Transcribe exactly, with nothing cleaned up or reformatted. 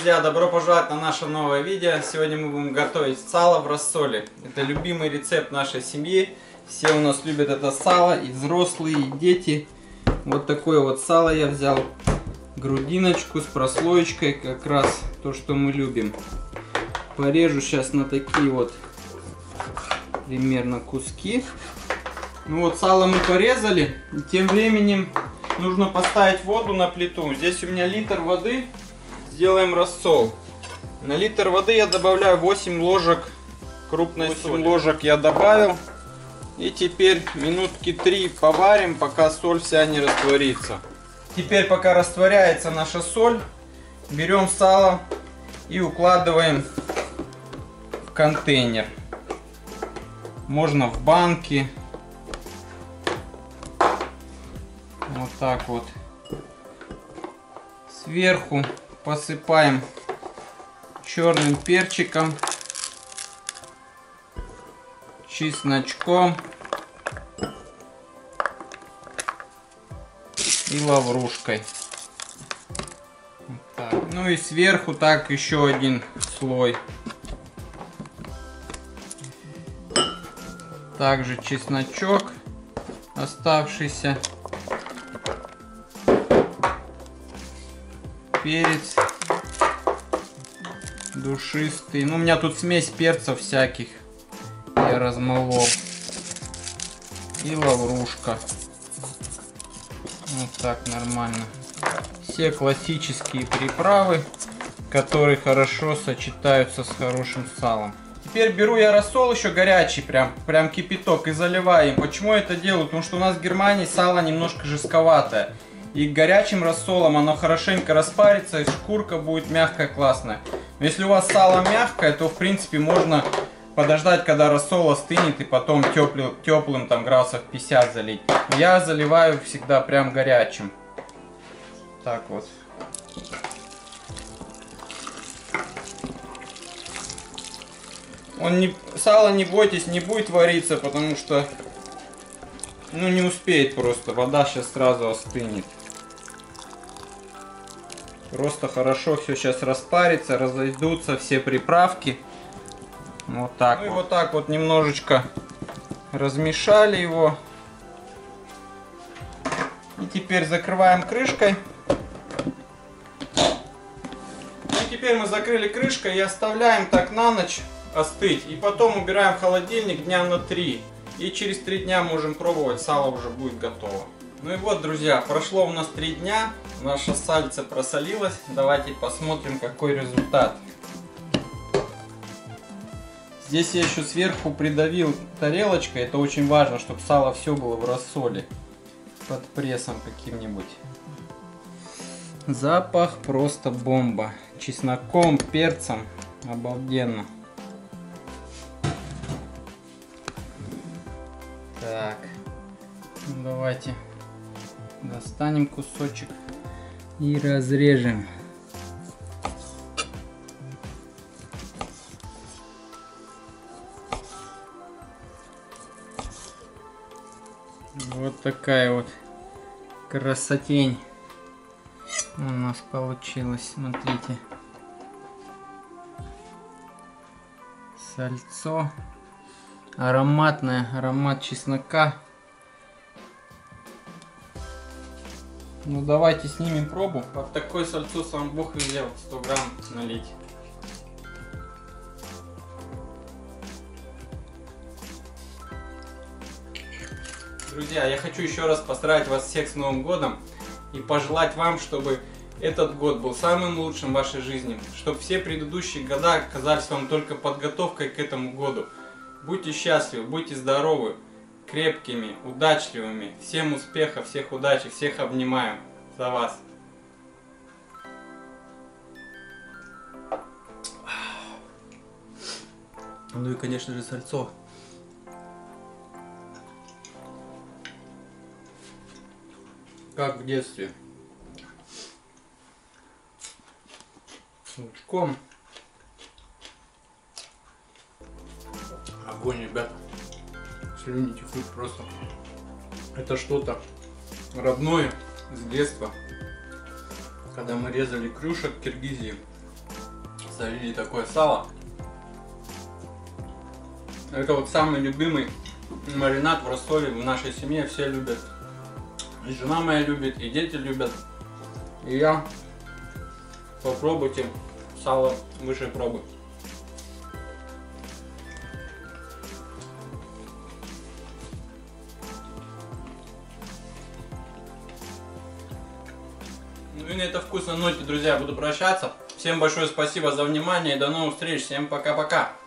друзья, добро пожаловать на наше новое видео. Сегодня мы будем готовить сало в рассоле. Это любимый рецепт нашей семьи. Все у нас любят это сало, и взрослые, и дети. Вот такое вот сало я взял. Грудиночку с прослоечкой, как раз то, что мы любим. Порежу сейчас на такие вот примерно куски. Ну вот сало мы порезали. И тем временем нужно поставить воду на плиту. Здесь у меня литр воды. Сделаем рассол. На литр воды я добавляю восемь ложек крупной соли. восемь ложек я добавил. И теперь минутки три поварим, пока соль вся не растворится. Теперь, пока растворяется наша соль, берем сало и укладываем в контейнер. Можно в банки. Вот так вот. Сверху посыпаем черным перчиком, чесночком и лаврушкой. Вот так. Ну и сверху так еще один слой. Также чесночок оставшийся. Перец душистый. Ну, у меня тут смесь перцев всяких. Я размолол. И лаврушка. Вот так нормально. Все классические приправы, которые хорошо сочетаются с хорошим салом. Теперь беру я рассол еще горячий, прям, прям кипяток, и заливаю им. Почему я это делаю? Потому что у нас в Германии сало немножко жестковатое. И горячим рассолом оно хорошенько распарится, и шкурка будет мягкая, классная. Но если у вас сало мягкое, то в принципе можно подождать, когда рассол остынет, и потом теплым, теплым там градусов пятьдесят залить. Я заливаю всегда прям горячим. Так вот. Он не, сало, не бойтесь, не будет вариться, потому что ну не успеет просто. Вода сейчас сразу остынет. Просто хорошо все сейчас распарится, разойдутся все приправки. Вот так. Ну вот. И вот так вот немножечко размешали его. И теперь закрываем крышкой. И теперь мы закрыли крышкой и оставляем так на ночь остыть. И потом убираем в холодильник дня на три. И через три дня можем пробовать, сало уже будет готово. Ну и вот, друзья, прошло у нас три дня. Наша сальце просолилась. Давайте посмотрим, какой результат. Здесь я еще сверху придавил тарелочкой. Это очень важно, чтобы сало все было в рассоле. Под прессом каким-нибудь. Запах просто бомба. Чесноком, перцем. Обалденно. Так. Ну, давайте достанем кусочек и разрежем. Вот такая вот красотень у нас получилась. Смотрите. Сальцо. Ароматное, аромат чеснока. Ну давайте снимем пробу. Вот такой сальцо сам Бог велел, сто грамм налить. Друзья, я хочу еще раз поздравить вас всех с Новым годом и пожелать вам, чтобы этот год был самым лучшим в вашей жизни, чтобы все предыдущие года казались вам только подготовкой к этому году. Будьте счастливы, будьте здоровы, крепкими, удачливыми. Всем успехов, всех удачи, всех обнимаю за вас. Ну и, конечно же, сальцо. Как в детстве. С лучком. Огонь, ребят. Слюни текут просто. Это что-то родное с детства. Когда мы резали крюшек в Киргизии. Солили такое сало. Это вот самый любимый маринад в рассоле в нашей семье. Все любят. И жена моя любит, и дети любят. И я. Попробуйте сало выше пробы. Ну и на этой вкусной ноте, друзья, буду прощаться. Всем большое спасибо за внимание и до новых встреч. Всем пока-пока.